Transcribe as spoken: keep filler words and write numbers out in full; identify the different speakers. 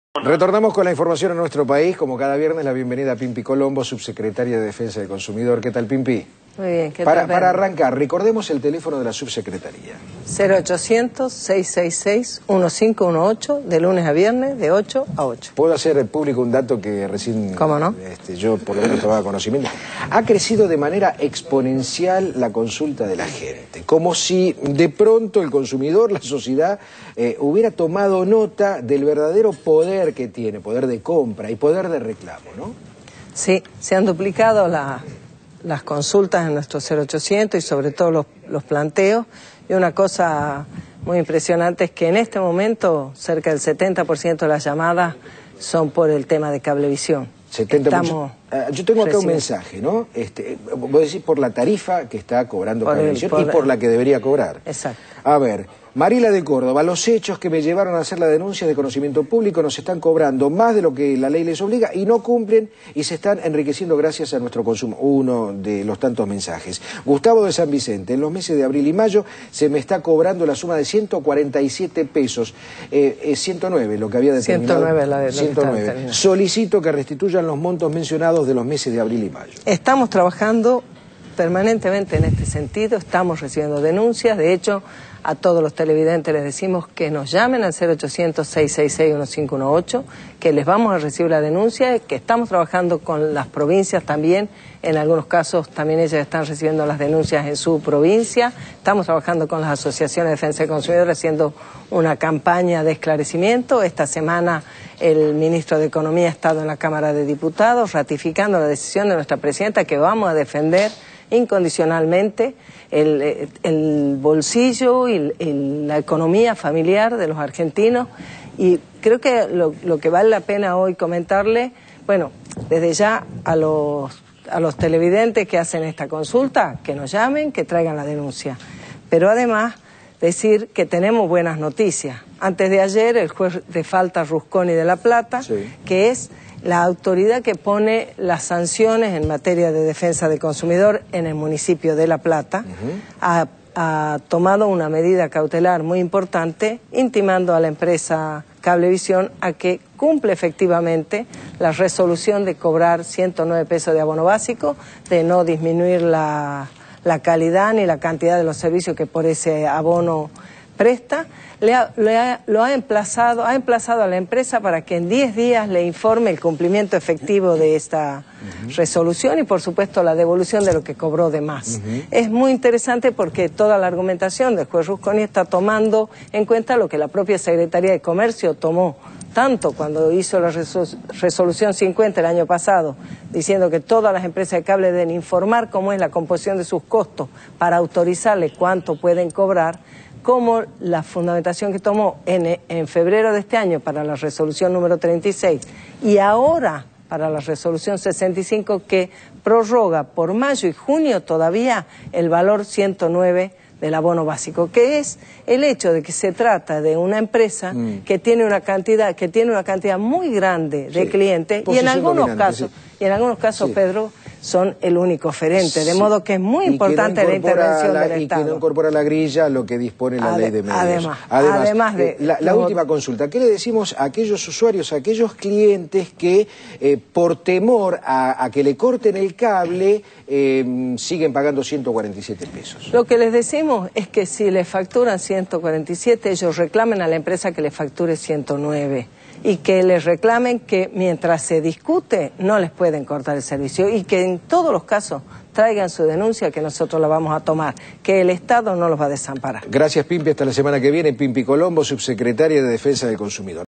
Speaker 1: Retornamos con la información a nuestro país. Como cada viernes, la bienvenida a Pimpi Colombo, subsecretaria de Defensa del Consumidor. ¿Qué tal, Pimpi?
Speaker 2: Muy bien, ¿qué
Speaker 1: para,
Speaker 2: tal?
Speaker 1: Para arrancar, recordemos el teléfono de la subsecretaría.
Speaker 2: cero ochocientos, seiscientos sesenta y seis, quince dieciocho, de lunes a viernes, de ocho a ocho.
Speaker 1: ¿Puedo hacer público un dato que recién...
Speaker 2: ¿Cómo no?
Speaker 1: Este, yo por lo menos tomaba conocimiento. Ha crecido de manera exponencial la consulta de la gente. Como si de pronto el consumidor, la sociedad, eh, hubiera tomado nota del verdadero poder que tiene, poder de compra y poder de reclamo, ¿no?
Speaker 2: Sí, se han duplicado la... las consultas en nuestro cero ochocientos y sobre todo los, los planteos. Y una cosa muy impresionante es que en este momento cerca del setenta por ciento de las llamadas son por el tema de cablevisión.
Speaker 1: setenta por ciento. Estamos uh, yo tengo acá un mensaje, ¿no? Este, vos decís por la tarifa que está cobrando por Cablevisión el, por y por la que debería cobrar.
Speaker 2: Exacto.
Speaker 1: A ver, Marila de Córdoba, los hechos que me llevaron a hacer la denuncia de conocimiento público nos están cobrando más de lo que la ley les obliga y no cumplen y se están enriqueciendo gracias a nuestro consumo. Uno de los tantos mensajes. Gustavo de San Vicente, en los meses de abril y mayo se me está cobrando la suma de ciento cuarenta y siete pesos. Eh, eh, ciento nueve, lo que había determinado.
Speaker 2: ciento nueve, la de
Speaker 1: ciento nueve. Solicito que restituyan los montos mencionados de los meses de abril y mayo.
Speaker 2: Estamos trabajando permanentemente en este sentido, estamos recibiendo denuncias. De hecho, a todos los televidentes les decimos que nos llamen al cero ochocientos, seiscientos sesenta y seis, quince dieciocho, que les vamos a recibir la denuncia, que estamos trabajando con las provincias también. En algunos casos también ellas están recibiendo las denuncias en su provincia. Estamos trabajando con las asociaciones de defensa del consumidor haciendo una campaña de esclarecimiento. Esta semana el ministro de Economía ha estado en la Cámara de Diputados ratificando la decisión de nuestra presidenta que vamos a defender incondicionalmente el, el bolsillo y, y la economía familiar de los argentinos. Y creo que lo, lo que vale la pena hoy comentarle, bueno, desde ya a los, a los televidentes que hacen esta consulta, que nos llamen, que traigan la denuncia. Pero además decir que tenemos buenas noticias. Antes de ayer el juez de falta Rusconi de La Plata, sí, que es la autoridad que pone las sanciones en materia de defensa del consumidor en el municipio de La Plata, uh-huh, ha, ha tomado una medida cautelar muy importante, intimando a la empresa Cablevisión a que cumple efectivamente la resolución de cobrar ciento nueve pesos de abono básico, de no disminuir la, la calidad ni la cantidad de los servicios que por ese abono presta. Le ha, le ha, lo ha emplazado, ha emplazado a la empresa para que en diez días le informe el cumplimiento efectivo de esta uh-huh resolución y por supuesto la devolución de lo que cobró de más. Uh-huh. Es muy interesante porque toda la argumentación del juez Rusconi está tomando en cuenta lo que la propia Secretaría de Comercio tomó, tanto cuando hizo la resolución cincuenta el año pasado, diciendo que todas las empresas de cable deben informar cómo es la composición de sus costos para autorizarle cuánto pueden cobrar, como la fundamentación que tomó en, en febrero de este año para la resolución número treinta y seis y ahora para la resolución sesenta y cinco que prorroga por mayo y junio todavía el valor ciento nueve del abono básico, que es el hecho de que se trata de una empresa mm. que tiene una cantidad que tiene una cantidad muy grande de sí, clientes y en algunos casos sí. y en algunos casos sí. Pedro, son el único oferente, de sí, modo que es muy importante no la intervención
Speaker 1: la,
Speaker 2: del
Speaker 1: y
Speaker 2: Estado.
Speaker 1: Y que no incorpora la grilla lo que dispone la
Speaker 2: Ade
Speaker 1: ley de medios.
Speaker 2: Además,
Speaker 1: además,
Speaker 2: además de...
Speaker 1: Eh, la la no, última consulta, ¿qué le decimos a aquellos usuarios, a aquellos clientes que eh, por temor a, a que le corten el cable eh, siguen pagando ciento cuarenta y siete pesos?
Speaker 2: Lo que les decimos es que si les facturan ciento cuarenta y siete, ellos reclamen a la empresa que les facture ciento nueve. Y que les reclamen que mientras se discute no les pueden cortar el servicio y que en todos los casos traigan su denuncia que nosotros la vamos a tomar, que el Estado no los va a desamparar.
Speaker 1: Gracias, Pimpi, hasta la semana que viene. Pimpi Colombo, subsecretaria de Defensa del Consumidor.